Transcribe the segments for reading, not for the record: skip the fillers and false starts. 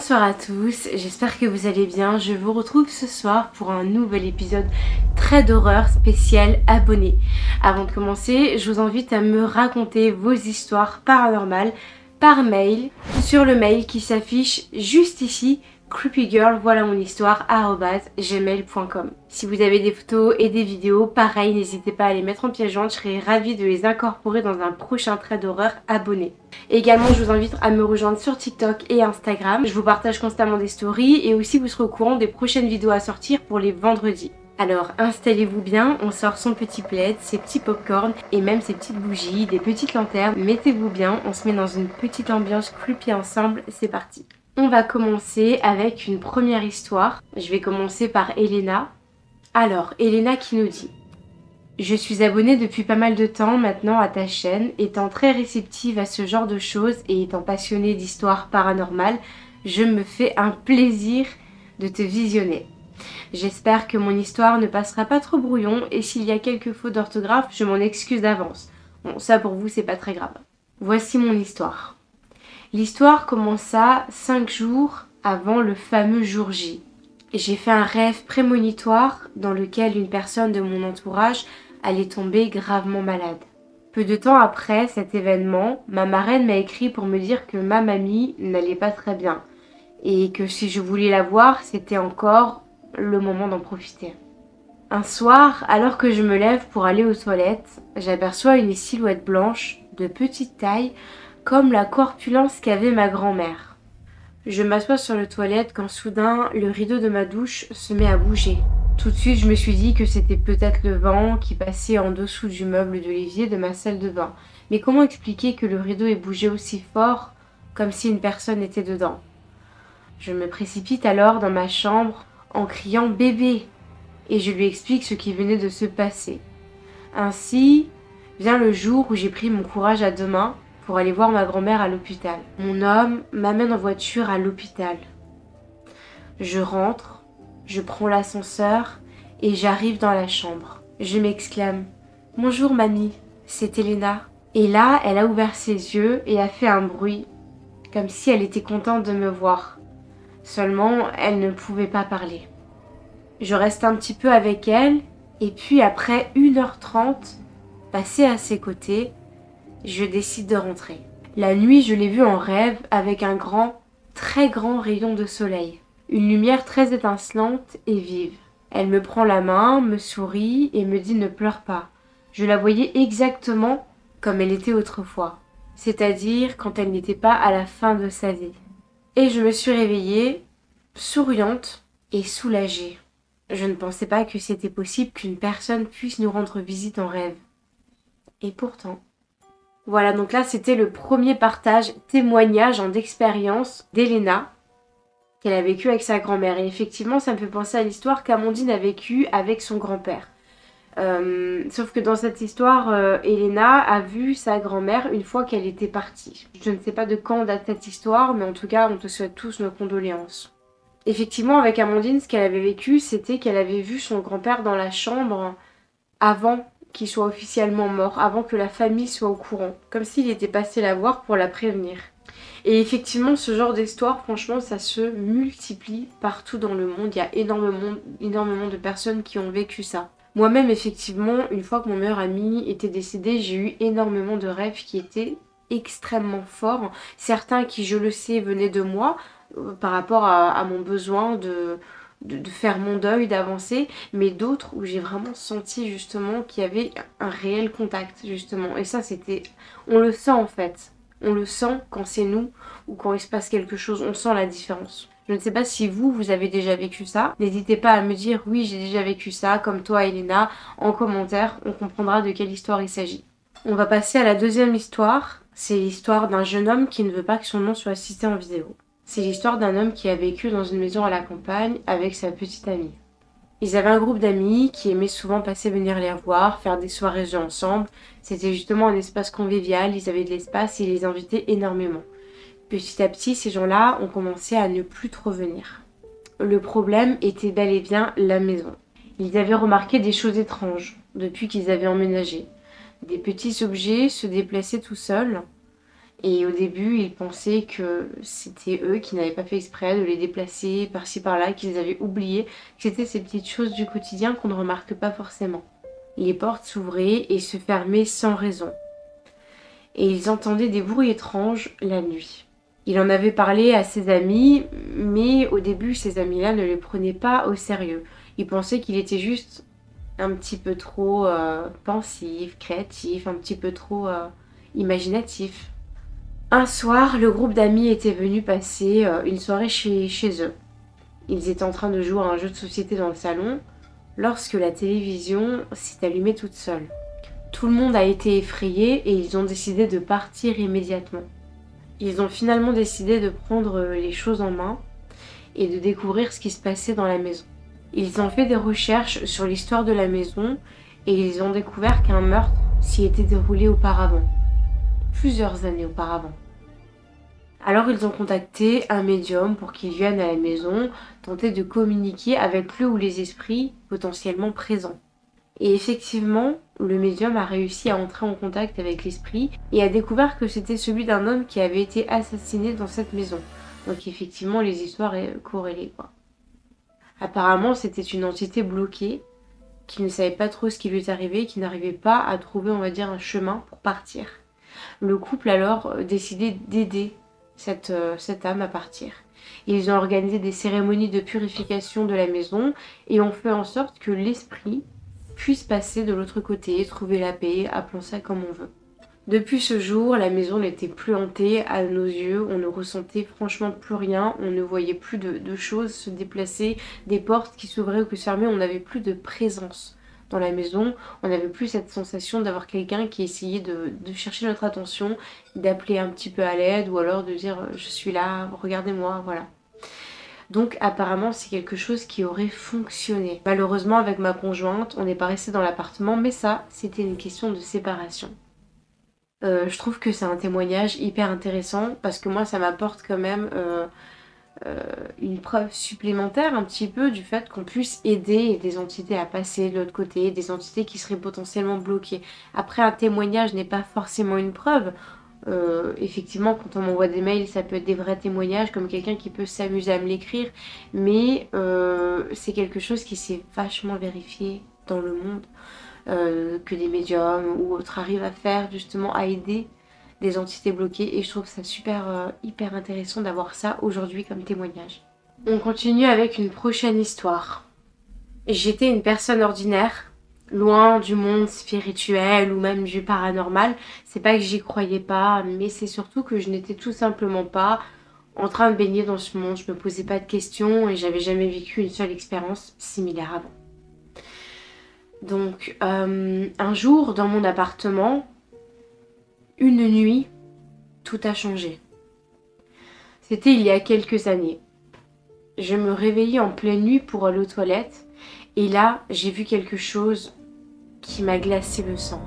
Bonsoir à tous, j'espère que vous allez bien. Je vous retrouve ce soir pour un nouvel épisode très d'horreur spécial abonné. Avant de commencer, je vous invite à me raconter vos histoires paranormales par mail sur le mail qui s'affiche juste ici, creepygirl, voilà mon histoire, @gmail.com. Si vous avez des photos et des vidéos, pareil, n'hésitez pas à les mettre en pièce jointe, je serai ravie de les incorporer dans un prochain trait d'horreur abonné. Également, je vous invite à me rejoindre sur TikTok et Instagram. Je vous partage constamment des stories et aussi vous serez au courant des prochaines vidéos à sortir pour les vendredis. Alors installez-vous bien, on sort son petit plaid, ses petits popcorn et même ses petites bougies, des petites lanternes. Mettez-vous bien, on se met dans une petite ambiance creepy ensemble, c'est parti. On va commencer avec une première histoire. Je vais commencer par Elena. Alors, Elena qui nous dit: je suis abonnée depuis pas mal de temps maintenant à ta chaîne, étant très réceptive à ce genre de choses et étant passionnée d'histoires paranormales, je me fais un plaisir de te visionner. J'espère que mon histoire ne passera pas trop brouillon et s'il y a quelques fautes d'orthographe, je m'en excuse d'avance. Bon, ça pour vous c'est pas très grave. Voici mon histoire. L'histoire commença 5 jours avant le fameux jour J. J'ai fait un rêve prémonitoire dans lequel une personne de mon entourage allait tomber gravement malade. Peu de temps après cet événement, ma marraine m'a écrit pour me dire que ma mamie n'allait pas très bien et que si je voulais la voir, c'était encore le moment d'en profiter. Un soir, alors que je me lève pour aller aux toilettes, j'aperçois une silhouette blanche de petite taille comme la corpulence qu'avait ma grand-mère. Je m'assois sur le toilette quand soudain le rideau de ma douche se met à bouger. Tout de suite je me suis dit que c'était peut-être le vent qui passait en dessous du meuble de l'évier de ma salle de bain. Mais comment expliquer que le rideau ait bougé aussi fort comme si une personne était dedans? Je me précipite alors dans ma chambre en criant bébé et je lui explique ce qui venait de se passer. Ainsi vient le jour où j'ai pris mon courage à deux mains pour aller voir ma grand-mère à l'hôpital. Mon homme m'amène en voiture à l'hôpital. Je rentre, je prends l'ascenseur et j'arrive dans la chambre. Je m'exclame: bonjour mamie, c'est Elena. Et là, elle a ouvert ses yeux et a fait un bruit, comme si elle était contente de me voir. Seulement, elle ne pouvait pas parler. Je reste un petit peu avec elle et puis après 1h30, passée à ses côtés, je décide de rentrer. La nuit, je l'ai vue en rêve avec un grand, très grand rayon de soleil. Une lumière très étincelante et vive. Elle me prend la main, me sourit et me dit ne pleure pas. Je la voyais exactement comme elle était autrefois, c'est-à-dire quand elle n'était pas à la fin de sa vie. Et je me suis réveillée, souriante et soulagée. Je ne pensais pas que c'était possible qu'une personne puisse nous rendre visite en rêve. Et pourtant... Voilà, donc là c'était le premier partage, témoignage d'expérience d'Elena qu'elle a vécu avec sa grand-mère. Et effectivement, ça me fait penser à l'histoire qu'Amandine a vécue avec son grand-père. Sauf que dans cette histoire, Elena a vu sa grand-mère une fois qu'elle était partie. Je ne sais pas de quand date cette histoire, mais en tout cas, on te souhaite tous nos condoléances. Effectivement, avec Amandine, ce qu'elle avait vécu, c'était qu'elle avait vu son grand-père dans la chambre avant qu'il soit officiellement mort, avant que la famille soit au courant, comme s'il était passé la voir pour la prévenir. Et effectivement, ce genre d'histoire, franchement, ça se multiplie partout dans le monde. Il y a énormément de personnes qui ont vécu ça. Moi-même, effectivement, une fois que mon meilleur ami était décédé, j'ai eu énormément de rêves qui étaient extrêmement forts. Certains qui, je le sais, venaient de moi, par rapport à mon besoin de faire mon deuil, d'avancer, mais d'autres où j'ai vraiment senti justement qu'il y avait un réel contact justement. Et ça c'était, on le sent en fait, on le sent quand c'est nous ou quand il se passe quelque chose, on sent la différence. Je ne sais pas si vous avez déjà vécu ça, n'hésitez pas à me dire oui j'ai déjà vécu ça comme toi Elena en commentaire, on comprendra de quelle histoire il s'agit. On va passer à la deuxième histoire, c'est l'histoire d'un jeune homme qui ne veut pas que son nom soit cité en vidéo. C'est l'histoire d'un homme qui a vécu dans une maison à la campagne avec sa petite amie. Ils avaient un groupe d'amis qui aimaient souvent passer venir les voir, faire des soirées jeux ensemble. C'était justement un espace convivial, ils avaient de l'espace et ils les invitaient énormément. Petit à petit, ces gens-là ont commencé à ne plus trop venir. Le problème était bel et bien la maison. Ils avaient remarqué des choses étranges depuis qu'ils avaient emménagé. Des petits objets se déplaçaient tout seuls. Et au début, ils pensaient que c'était eux qui n'avaient pas fait exprès de les déplacer par-ci par-là, qu'ils avaient oublié, que c'était ces petites choses du quotidien qu'on ne remarque pas forcément. Les portes s'ouvraient et se fermaient sans raison. Et ils entendaient des bruits étranges la nuit. Il en avait parlé à ses amis, mais au début, ces amis-là ne le prenaient pas au sérieux. Ils pensaient qu'il était juste un petit peu trop pensif, créatif, un petit peu trop imaginatif. Un soir, le groupe d'amis était venu passer une soirée chez eux. Ils étaient en train de jouer à un jeu de société dans le salon lorsque la télévision s'est allumée toute seule. Tout le monde a été effrayé et ils ont décidé de partir immédiatement. Ils ont finalement décidé de prendre les choses en main et de découvrir ce qui se passait dans la maison. Ils ont fait des recherches sur l'histoire de la maison et ils ont découvert qu'un meurtre s'y était déroulé auparavant, plusieurs années auparavant. Alors ils ont contacté un médium pour qu'il vienne à la maison tenter de communiquer avec le ou les esprits potentiellement présents. Et effectivement, le médium a réussi à entrer en contact avec l'esprit et a découvert que c'était celui d'un homme qui avait été assassiné dans cette maison. Donc effectivement, les histoires sont corrélées, quoi. Apparemment, c'était une entité bloquée qui ne savait pas trop ce qui lui est arrivé, qui n'arrivait pas à trouver, on va dire, un chemin pour partir. Le couple alors décidé d'aider cette âme à partir. Ils ont organisé des cérémonies de purification de la maison et ont fait en sorte que l'esprit puisse passer de l'autre côté, trouver la paix, appelons ça comme on veut. Depuis ce jour, la maison n'était plus hantée à nos yeux, on ne ressentait franchement plus rien, on ne voyait plus de choses se déplacer, des portes qui s'ouvraient ou qui se fermaient, on n'avait plus de présence dans la maison, on n'avait plus cette sensation d'avoir quelqu'un qui essayait de chercher notre attention, d'appeler un petit peu à l'aide ou alors de dire je suis là, regardez-moi, voilà. Donc apparemment c'est quelque chose qui aurait fonctionné. Malheureusement avec ma conjointe, on n'est pas resté dans l'appartement, mais ça, c'était une question de séparation. Je trouve que c'est un témoignage hyper intéressant parce que moi ça m'apporte quand même une preuve supplémentaire un petit peu du fait qu'on puisse aider des entités à passer de l'autre côté, des entités qui seraient potentiellement bloquées. Après un témoignage n'est pas forcément une preuve. Effectivement quand on m'envoie des mails ça peut être des vrais témoignages comme quelqu'un qui peut s'amuser à me l'écrire, mais c'est quelque chose qui s'est vachement vérifié dans le monde. Que des médiums ou autres arrivent à faire justement à aider des entités bloquées et je trouve ça super hyper intéressant d'avoir ça aujourd'hui comme témoignage. On continue avec une prochaine histoire. J'étais une personne ordinaire, loin du monde spirituel ou même du paranormal. C'est pas que j'y croyais pas, mais c'est surtout que je n'étais tout simplement pas en train de baigner dans ce monde. Je me posais pas de questions et j'avais jamais vécu une seule expérience similaire avant. Donc un jour dans mon appartement, une nuit, tout a changé. C'était il y a quelques années. Je me réveillais en pleine nuit pour aller aux toilettes et là j'ai vu quelque chose qui m'a glacé le sang.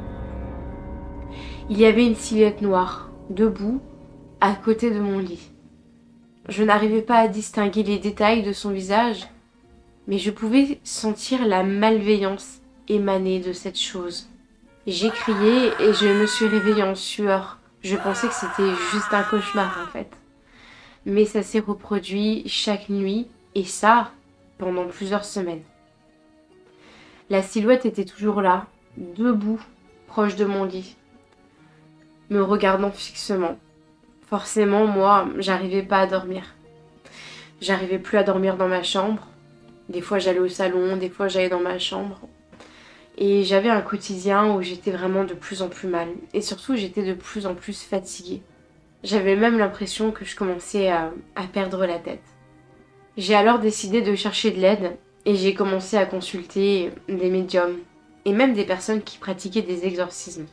Il y avait une silhouette noire, debout, à côté de mon lit. Je n'arrivais pas à distinguer les détails de son visage, mais je pouvais sentir la malveillance émaner de cette chose. J'ai crié et je me suis réveillée en sueur. Je pensais que c'était juste un cauchemar en fait. Mais ça s'est reproduit chaque nuit et ça pendant plusieurs semaines. La silhouette était toujours là, debout, proche de mon lit, me regardant fixement. Forcément, moi, j'arrivais pas à dormir. J'arrivais plus à dormir dans ma chambre. Des fois j'allais au salon, des fois j'allais dans ma chambre. Et j'avais un quotidien où j'étais vraiment de plus en plus mal. Et surtout j'étais de plus en plus fatiguée. J'avais même l'impression que je commençais à perdre la tête. J'ai alors décidé de chercher de l'aide et j'ai commencé à consulter des médiums et même des personnes qui pratiquaient des exorcismes.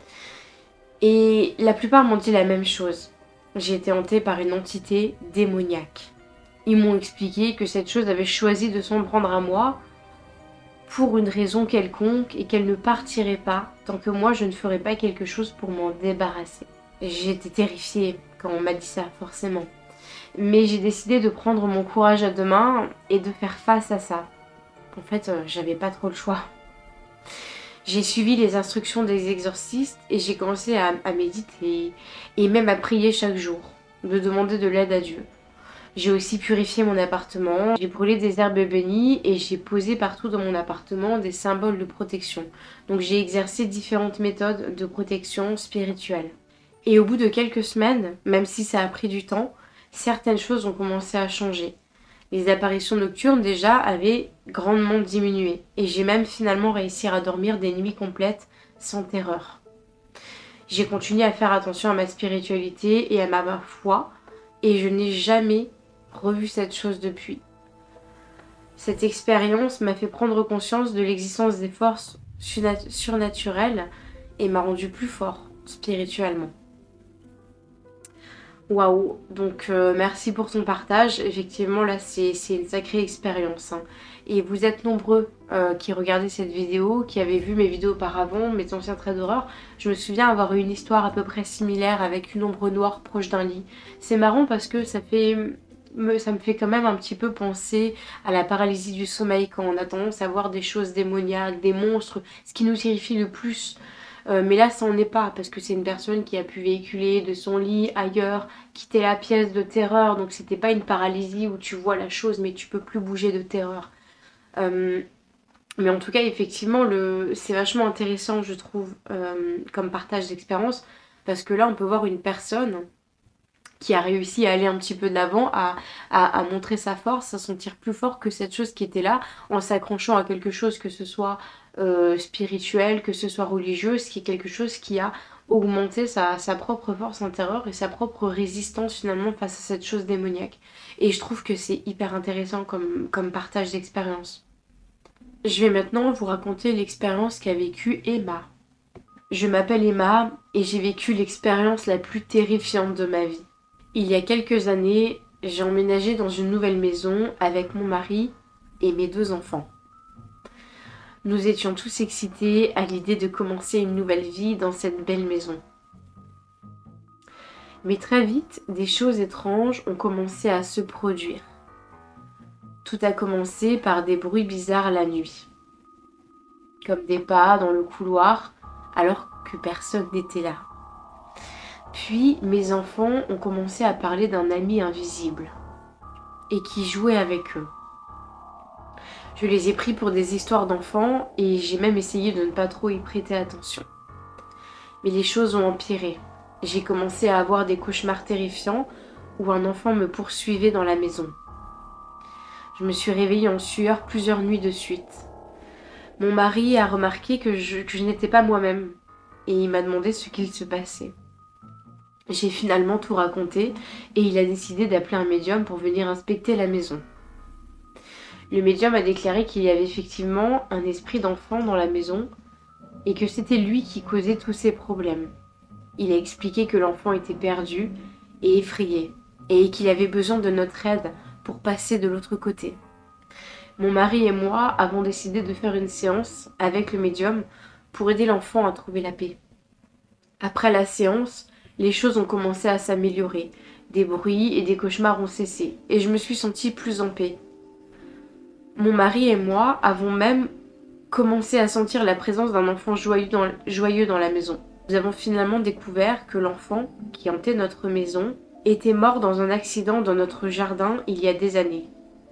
Et la plupart m'ont dit la même chose. J'ai été hantée par une entité démoniaque. Ils m'ont expliqué que cette chose avait choisi de s'en prendre à moi pour une raison quelconque et qu'elle ne partirait pas tant que moi je ne ferais pas quelque chose pour m'en débarrasser. J'étais terrifiée quand on m'a dit ça, forcément. Mais j'ai décidé de prendre mon courage à deux mains et de faire face à ça. En fait, j'avais pas trop le choix. J'ai suivi les instructions des exorcistes et j'ai commencé à méditer et même à prier chaque jour, de demander de l'aide à Dieu. J'ai aussi purifié mon appartement, j'ai brûlé des herbes bénies et j'ai posé partout dans mon appartement des symboles de protection. Donc j'ai exercé différentes méthodes de protection spirituelle. Et au bout de quelques semaines, même si ça a pris du temps, certaines choses ont commencé à changer. Les apparitions nocturnes déjà avaient grandement diminué et j'ai même finalement réussi à dormir des nuits complètes sans terreur. J'ai continué à faire attention à ma spiritualité et à ma foi et je n'ai jamais revu cette chose depuis. Cette expérience m'a fait prendre conscience de l'existence des forces surnaturelles et m'a rendu plus fort spirituellement. Waouh, donc merci pour ton partage. Effectivement, là, c'est une sacrée expérience, hein. Et vous êtes nombreux qui regardaient cette vidéo, qui avaient vu mes vidéos auparavant, mes anciens traits d'horreur. Je me souviens avoir eu une histoire à peu près similaire avec une ombre noire proche d'un lit. C'est marrant parce que ça me fait quand même un petit peu penser à la paralysie du sommeil quand on a tendance à voir des choses démoniaques, des monstres, ce qui nous terrifie le plus. Mais là, ça n'en est pas, parce que c'est une personne qui a pu véhiculer de son lit ailleurs, quitter la pièce de terreur, donc c'était pas une paralysie où tu vois la chose mais tu peux plus bouger de terreur. Mais en tout cas, effectivement, c'est vachement intéressant, je trouve, comme partage d'expérience, parce que là, on peut voir une personne qui a réussi à aller un petit peu de l'avant, à montrer sa force, à sentir plus fort que cette chose qui était là, en s'accrochant à quelque chose, que ce soit spirituel, que ce soit religieux, ce qui est quelque chose qui a augmenté sa propre force intérieure et sa propre résistance finalement face à cette chose démoniaque. Et je trouve que c'est hyper intéressant comme partage d'expérience. Je vais maintenant vous raconter l'expérience qu'a vécue Emma. Je m'appelle Emma et j'ai vécu l'expérience la plus terrifiante de ma vie. Il y a quelques années, j'ai emménagé dans une nouvelle maison avec mon mari et mes 2 enfants. Nous étions tous excités à l'idée de commencer une nouvelle vie dans cette belle maison. Mais très vite, des choses étranges ont commencé à se produire. Tout a commencé par des bruits bizarres la nuit, comme des pas dans le couloir alors que personne n'était là. Puis mes enfants ont commencé à parler d'un ami invisible et qui jouait avec eux. Je les ai pris pour des histoires d'enfants et j'ai même essayé de ne pas trop y prêter attention. Mais les choses ont empiré. J'ai commencé à avoir des cauchemars terrifiants où un enfant me poursuivait dans la maison. Je me suis réveillée en sueur plusieurs nuits de suite. Mon mari a remarqué que je n'étais pas moi-même et il m'a demandé ce qu'il se passait. J'ai finalement tout raconté et il a décidé d'appeler un médium pour venir inspecter la maison. Le médium a déclaré qu'il y avait effectivement un esprit d'enfant dans la maison et que c'était lui qui causait tous ces problèmes. Il a expliqué que l'enfant était perdu et effrayé et qu'il avait besoin de notre aide pour passer de l'autre côté. Mon mari et moi avons décidé de faire une séance avec le médium pour aider l'enfant à trouver la paix. Après la séance, les choses ont commencé à s'améliorer. Des bruits et des cauchemars ont cessé et je me suis sentie plus en paix. Mon mari et moi avons même commencé à sentir la présence d'un enfant joyeux dans la maison. Nous avons finalement découvert que l'enfant qui hantait notre maison était mort dans un accident dans notre jardin il y a des années.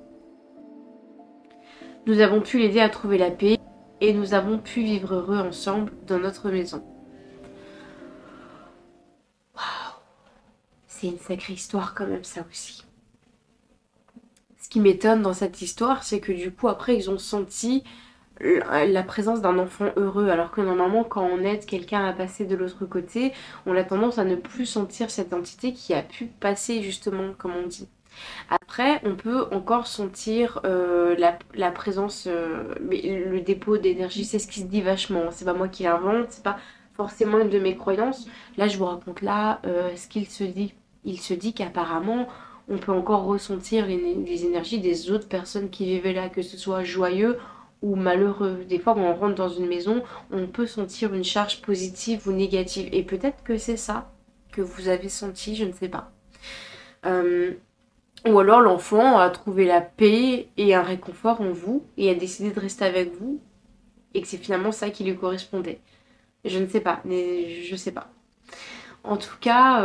Nous avons pu l'aider à trouver la paix et nous avons pu vivre heureux ensemble dans notre maison. Waouh, c'est une sacrée histoire quand même ça aussi. Ce qui m'étonne dans cette histoire, c'est que du coup après ils ont senti la présence d'un enfant heureux, alors que normalement quand on aide quelqu'un à passer de l'autre côté, on a tendance à ne plus sentir cette entité qui a pu passer justement, comme on dit. Après, on peut encore sentir la présence, le dépôt d'énergie, c'est ce qui se dit vachement, c'est pas moi qui l'invente, c'est pas forcément une de mes croyances. Là, je vous raconte ce qu'il se dit. Il se dit qu'apparemment, on peut encore ressentir les énergies des autres personnes qui vivaient là, que ce soit joyeux ou malheureux. Des fois, quand on rentre dans une maison, on peut sentir une charge positive ou négative. Et peut-être que c'est ça que vous avez senti, je ne sais pas. Ou alors l'enfant a trouvé la paix et un réconfort en vous et a décidé de rester avec vous. et que c'est finalement ça qui lui correspondait. Je ne sais pas, mais je sais pas. En tout cas,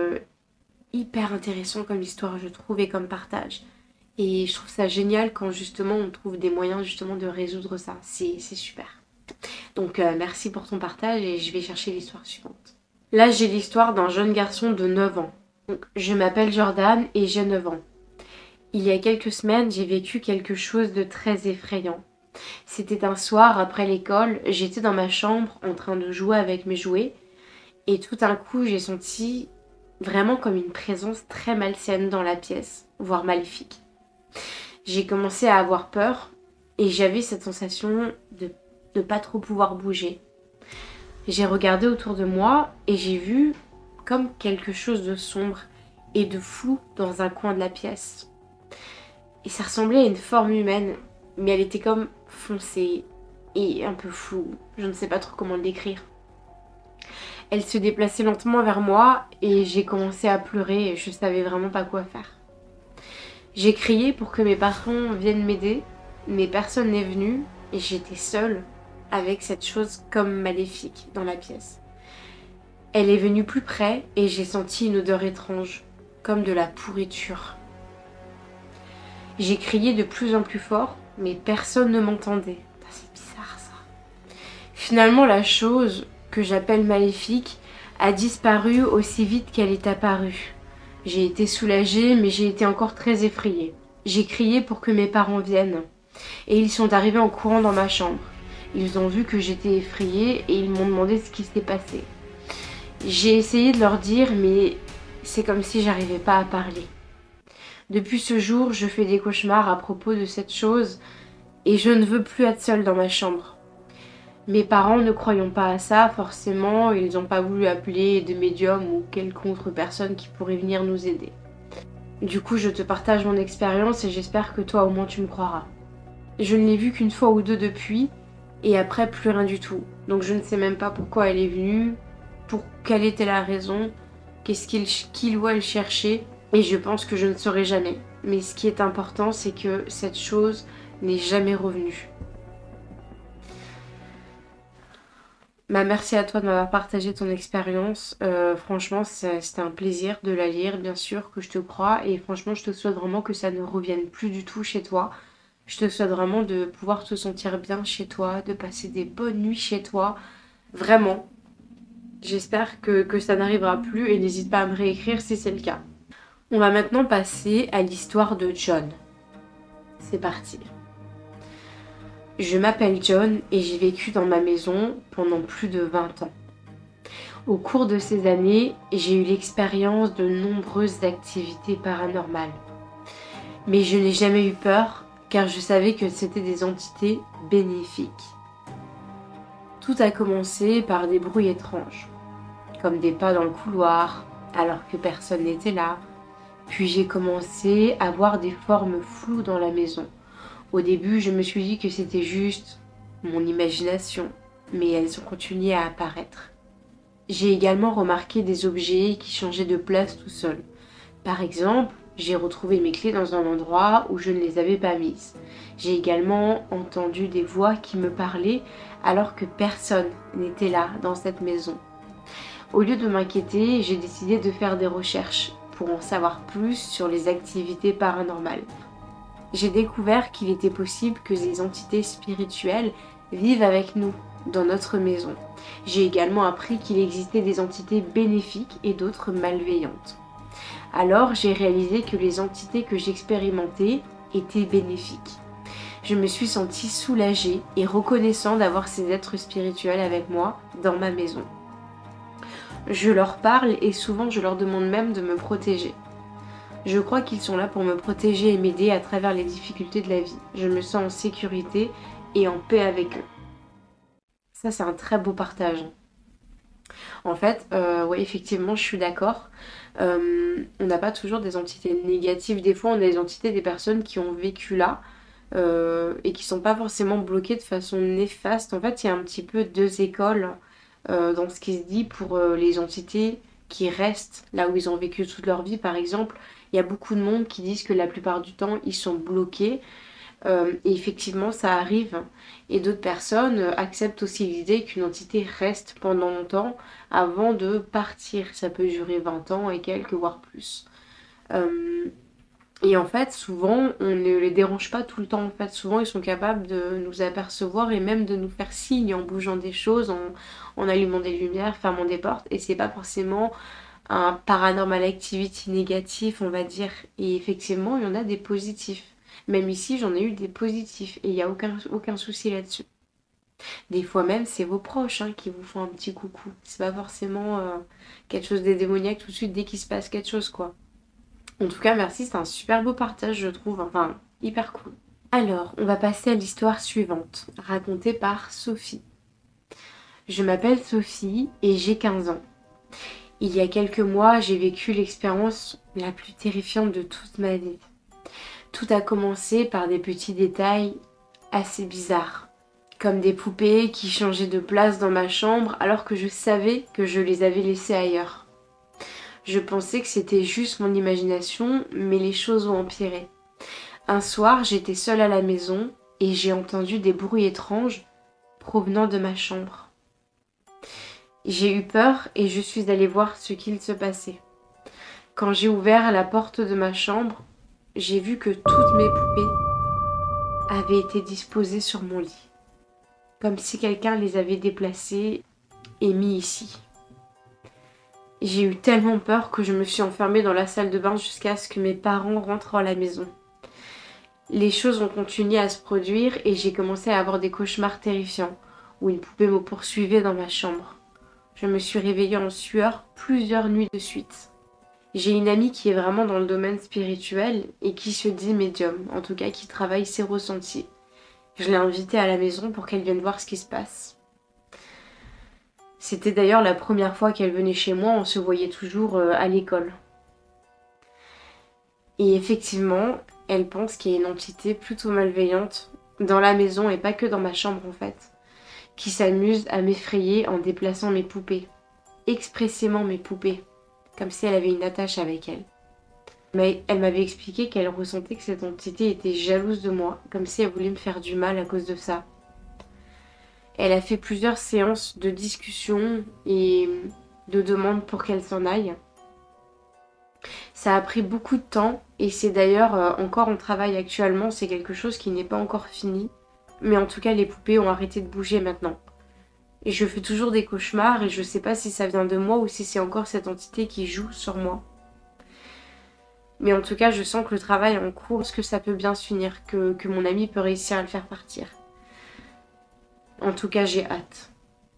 hyper intéressant comme histoire je trouve et comme partage. Et je trouve ça génial quand justement on trouve des moyens justement de résoudre ça. C'est super. Donc merci pour ton partage et je vais chercher l'histoire suivante. Là j'ai l'histoire d'un jeune garçon de 9 ans. Donc, je m'appelle Jordan et j'ai 9 ans. Il y a quelques semaines j'ai vécu quelque chose de très effrayant. C'était un soir après l'école, j'étais dans ma chambre en train de jouer avec mes jouets et tout d'un coup j'ai senti vraiment comme une présence très malsaine dans la pièce, voire maléfique. J'ai commencé à avoir peur et j'avais cette sensation de ne pas trop pouvoir bouger. J'ai regardé autour de moi et j'ai vu comme quelque chose de sombre et de flou dans un coin de la pièce. Et ça ressemblait à une forme humaine, mais elle était comme foncée et un peu floue. Je ne sais pas trop comment le décrire. Elle se déplaçait lentement vers moi et j'ai commencé à pleurer et je savais vraiment pas quoi faire. J'ai crié pour que mes parents viennent m'aider, mais personne n'est venu et j'étais seule avec cette chose comme maléfique dans la pièce. Elle est venue plus près et j'ai senti une odeur étrange, comme de la pourriture. J'ai crié de plus en plus fort, mais personne ne m'entendait. C'est bizarre ça. Finalement, la chose que j'appelle maléfique a disparu aussi vite qu'elle est apparue. J'ai été soulagée, mais j'ai été encore très effrayée. J'ai crié pour que mes parents viennent. Et ils sont arrivés en courant dans ma chambre. Ils ont vu que j'étais effrayée et ils m'ont demandé ce qui s'était passé. J'ai essayé de leur dire, mais c'est comme si j'arrivais pas à parler. Depuis ce jour, je fais des cauchemars à propos de cette chose et je ne veux plus être seule dans ma chambre. Mes parents ne croyant pas à ça, forcément, ils n'ont pas voulu appeler de médium ou quelconque autre personne qui pourrait venir nous aider. Du coup, je te partage mon expérience et j'espère que toi au moins tu me croiras. Je ne l'ai vue qu'une fois ou deux depuis, et après plus rien du tout. Donc je ne sais même pas pourquoi elle est venue, pour quelle était la raison, qu'est-ce qu'il ou elle cherchait, et je pense que je ne saurai jamais. Mais ce qui est important, c'est que cette chose n'est jamais revenue. Merci à toi de m'avoir partagé ton expérience. Franchement, c'était un plaisir de la lire, bien sûr, que je te crois. Et franchement, je te souhaite vraiment que ça ne revienne plus du tout chez toi. Je te souhaite vraiment de pouvoir te sentir bien chez toi, de passer des bonnes nuits chez toi. Vraiment. J'espère que ça n'arrivera plus et n'hésite pas à me réécrire si c'est le cas. On va maintenant passer à l'histoire de John. C'est parti. Je m'appelle John et j'ai vécu dans ma maison pendant plus de 20 ans. Au cours de ces années, j'ai eu l'expérience de nombreuses activités paranormales. Mais je n'ai jamais eu peur car je savais que c'était des entités bénéfiques. Tout a commencé par des bruits étranges, comme des pas dans le couloir alors que personne n'était là. Puis j'ai commencé à voir des formes floues dans la maison. Au début, je me suis dit que c'était juste mon imagination, mais elles ont continué à apparaître. J'ai également remarqué des objets qui changeaient de place tout seuls. Par exemple, j'ai retrouvé mes clés dans un endroit où je ne les avais pas mises. J'ai également entendu des voix qui me parlaient alors que personne n'était là dans cette maison. Au lieu de m'inquiéter, j'ai décidé de faire des recherches pour en savoir plus sur les activités paranormales. J'ai découvert qu'il était possible que des entités spirituelles vivent avec nous dans notre maison. J'ai également appris qu'il existait des entités bénéfiques et d'autres malveillantes. Alors j'ai réalisé que les entités que j'expérimentais étaient bénéfiques. Je me suis sentie soulagée et reconnaissante d'avoir ces êtres spirituels avec moi dans ma maison. Je leur parle et souvent je leur demande même de me protéger. Je crois qu'ils sont là pour me protéger et m'aider à travers les difficultés de la vie. Je me sens en sécurité et en paix avec eux. Ça, c'est un très beau partage. En fait, ouais, effectivement, je suis d'accord. On n'a pas toujours des entités négatives. Des fois, on a des entités des personnes qui ont vécu là et qui sont pas forcément bloquées de façon néfaste. En fait, il y a un petit peu deux écoles dans ce qui se dit pour les entités qui restent là où ils ont vécu toute leur vie. Par exemple, il y a beaucoup de monde qui disent que la plupart du temps, ils sont bloqués Et effectivement, ça arrive. Et d'autres personnes acceptent aussi l'idée qu'une entité reste pendant longtemps avant de partir. Ça peut durer 20 ans et quelques, voire plus. Euh, et en fait, souvent, on ne les dérange pas tout le temps. En fait, souvent, ils sont capables de nous apercevoir et même de nous faire signe en bougeant des choses, en allumant des lumières, fermant des portes. Et c'est pas forcément un paranormal activity négatif, on va dire. Et effectivement, il y en a des positifs. Même ici, j'en ai eu des positifs et il n'y a aucun souci là-dessus. Des fois même, c'est vos proches qui vous font un petit coucou. C'est pas forcément quelque chose de démoniaque tout de suite dès qu'il se passe quelque chose, quoi. En tout cas, merci, c'est un super beau partage, je trouve. Enfin, hyper cool. Alors, on va passer à l'histoire suivante, racontée par Sophie. Je m'appelle Sophie et j'ai 15 ans. Il y a quelques mois, j'ai vécu l'expérience la plus terrifiante de toute ma vie. Tout a commencé par des petits détails assez bizarres, comme des poupées qui changeaient de place dans ma chambre alors que je savais que je les avais laissées ailleurs. Je pensais que c'était juste mon imagination, mais les choses ont empiré. Un soir, j'étais seule à la maison et j'ai entendu des bruits étranges provenant de ma chambre. J'ai eu peur et je suis allée voir ce qu'il se passait. Quand j'ai ouvert la porte de ma chambre, j'ai vu que toutes mes poupées avaient été disposées sur mon lit, comme si quelqu'un les avait déplacées et mis ici. J'ai eu tellement peur que je me suis enfermée dans la salle de bain jusqu'à ce que mes parents rentrent à la maison. Les choses ont continué à se produire et j'ai commencé à avoir des cauchemars terrifiants où une poupée me poursuivait dans ma chambre. Je me suis réveillée en sueur plusieurs nuits de suite. J'ai une amie qui est vraiment dans le domaine spirituel et qui se dit médium, en tout cas qui travaille ses ressentis. Je l'ai invitée à la maison pour qu'elle vienne voir ce qui se passe. C'était d'ailleurs la première fois qu'elle venait chez moi, on se voyait toujours à l'école. Et effectivement, elle pense qu'il y a une entité plutôt malveillante dans la maison et pas que dans ma chambre en fait, qui s'amuse à m'effrayer en déplaçant mes poupées, expressément mes poupées, comme si elle avait une attache avec elle. Mais elle m'avait expliqué qu'elle ressentait que cette entité était jalouse de moi, comme si elle voulait me faire du mal à cause de ça. Elle a fait plusieurs séances de discussion et de demandes pour qu'elle s'en aille. Ça a pris beaucoup de temps et c'est d'ailleurs encore en travail actuellement, c'est quelque chose qui n'est pas encore fini. Mais en tout cas, les poupées ont arrêté de bouger maintenant. Et je fais toujours des cauchemars et je sais pas si ça vient de moi ou si c'est encore cette entité qui joue sur moi. Mais en tout cas, je sens que le travail est en cours, parce que ça peut bien se finir, que mon ami peut réussir à le faire partir. En tout cas, j'ai hâte.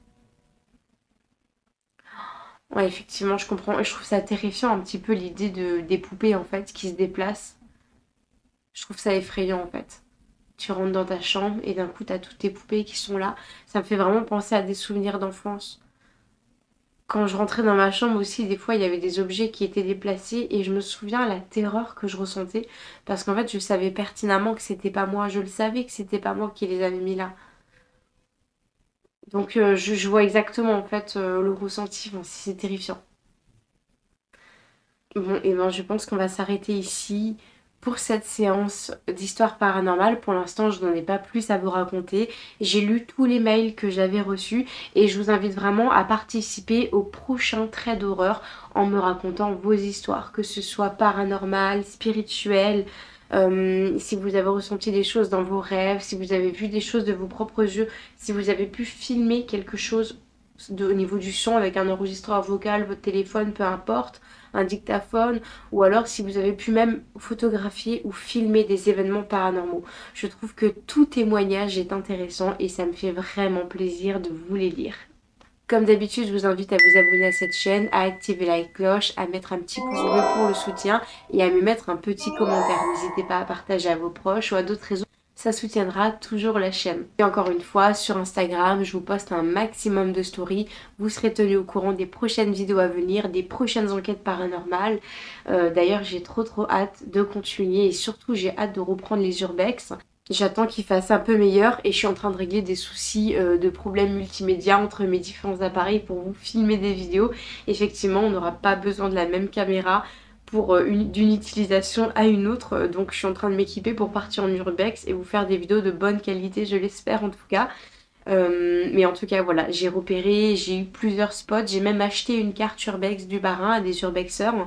Ouais, effectivement, je comprends. Et je trouve ça terrifiant un petit peu l'idée des poupées en fait qui se déplacent. Je trouve ça effrayant en fait. Tu rentres dans ta chambre et d'un coup t'as toutes tes poupées qui sont là. Ça me fait vraiment penser à des souvenirs d'enfance. Quand je rentrais dans ma chambre aussi, des fois il y avait des objets qui étaient déplacés et je me souviens la terreur que je ressentais parce qu'en fait je savais pertinemment que c'était pas moi. Je le savais que c'était pas moi qui les avais mis là. Donc je vois exactement en fait le ressenti. Enfin, c'est terrifiant. Bon, et ben je pense qu'on va s'arrêter ici pour cette séance d'histoire paranormale. Pour l'instant, je n'en ai pas plus à vous raconter. J'ai lu tous les mails que j'avais reçus et je vous invite vraiment à participer au prochain trait d'horreur en me racontant vos histoires, que ce soit paranormal, spirituel, si vous avez ressenti des choses dans vos rêves, si vous avez vu des choses de vos propres yeux, si vous avez pu filmer quelque chose au niveau du son avec un enregistreur vocal, votre téléphone, peu importe, un dictaphone, ou alors si vous avez pu même photographier ou filmer des événements paranormaux. Je trouve que tout témoignage est intéressant et ça me fait vraiment plaisir de vous les lire. Comme d'habitude, je vous invite à vous abonner à cette chaîne, à activer la cloche, à mettre un petit pouce bleu pour le soutien et à me mettre un petit commentaire. N'hésitez pas à partager à vos proches ou à d'autres réseaux. Ça soutiendra toujours la chaîne. Et encore une fois, sur Instagram, je vous poste un maximum de stories. Vous serez tenus au courant des prochaines vidéos à venir, des prochaines enquêtes paranormales. D'ailleurs, j'ai trop hâte de continuer et surtout, j'ai hâte de reprendre les urbex. J'attends qu'il fasse un peu meilleur et je suis en train de régler des soucis de problèmes multimédia entre mes différents appareils pour vous filmer des vidéos. Effectivement, on n'aura pas besoin de la même caméra d'une utilisation à une autre. Donc je suis en train de m'équiper pour partir en urbex et vous faire des vidéos de bonne qualité, je l'espère en tout cas. Mais en tout cas voilà, j'ai repéré, j'ai eu plusieurs spots, j'ai même acheté une carte urbex du Bas-Rhin à des urbexeurs.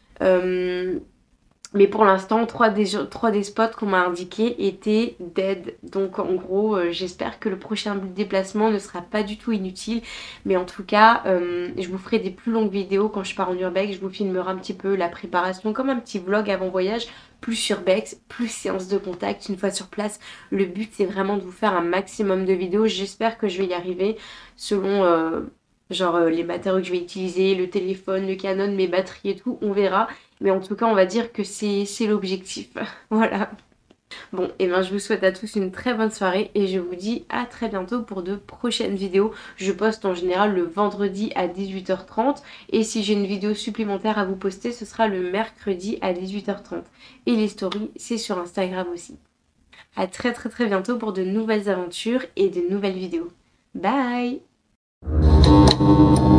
Mais pour l'instant, trois des spots qu'on m'a indiqués étaient dead. Donc en gros, j'espère que le prochain déplacement ne sera pas du tout inutile. Mais en tout cas, je vous ferai des plus longues vidéos quand je pars en urbex. Je vous filmerai un petit peu la préparation, comme un petit vlog avant voyage. Plus urbex, plus séance de contact une fois sur place. Le but, c'est vraiment de vous faire un maximum de vidéos. J'espère que je vais y arriver selon... les matériaux que je vais utiliser, le téléphone, le Canon, mes batteries et tout, on verra. Mais en tout cas, on va dire que c'est l'objectif. Voilà. Bon, et bien je vous souhaite à tous une très bonne soirée et je vous dis à très bientôt pour de prochaines vidéos. Je poste en général le vendredi à 18h30 et si j'ai une vidéo supplémentaire à vous poster, ce sera le mercredi à 18h30. Et les stories, c'est sur Instagram aussi. À très bientôt pour de nouvelles aventures et de nouvelles vidéos. Bye!